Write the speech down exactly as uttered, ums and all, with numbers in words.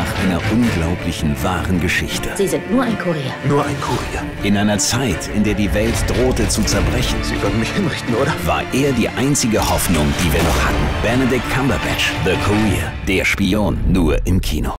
nach einer unglaublichen, wahren Geschichte. Sie sind nur ein Kurier. Nur ein Kurier. In einer Zeit, in der die Welt drohte zu zerbrechen, Sie würden mich hinrichten, oder? war er die einzige Hoffnung, die wir noch hatten. Benedict Cumberbatch, The Courier, der Spion, nur im Kino.